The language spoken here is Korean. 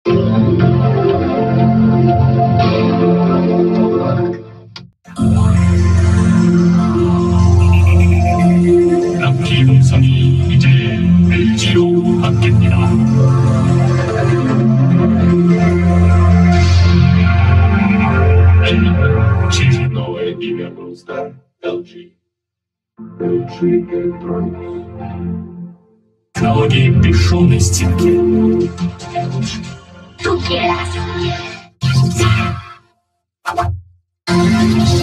납기 동선이 이제 LG로 바뀝니다. 너의 이면 Goldstar LG Electronics. Технологии бесшумной стенки. Тут